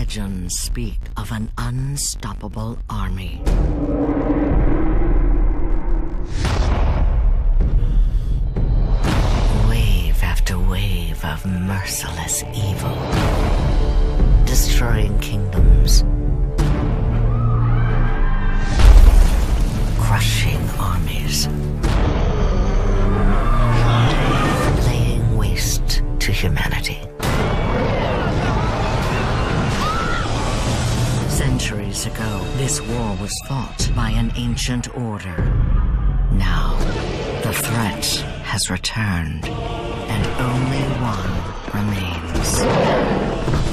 Legends speak of an unstoppable army. Wave after wave of merciless evil, destroying kingdoms, crushing armies, laying waste to humanity. Centuries ago, this war was fought by an ancient order. Now, the threat has returned, and only one remains.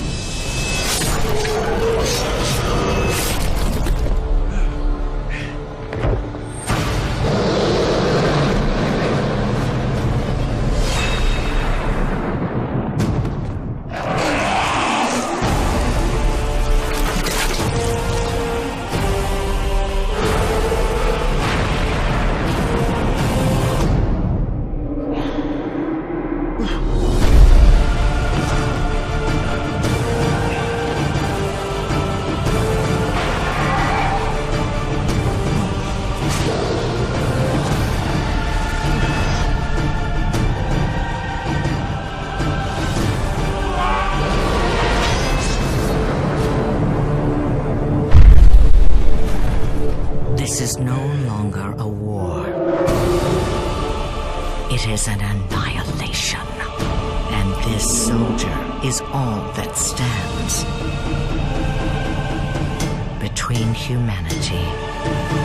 This is no longer a war. It is an annihilation. And this soldier is all that stands between humanity